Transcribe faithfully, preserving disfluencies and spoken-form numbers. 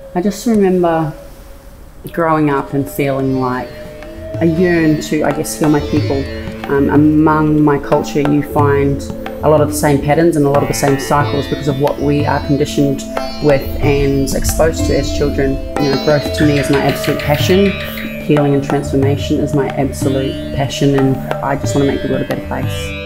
I just remember growing up and feeling like I yearn to, I guess, heal my people. Um, among my culture, you find a lot of the same patterns and a lot of the same cycles because of what we are conditioned with and exposed to as children. You know, growth to me is my absolute passion. Healing and transformation is my absolute passion, and I just want to make the world a better place.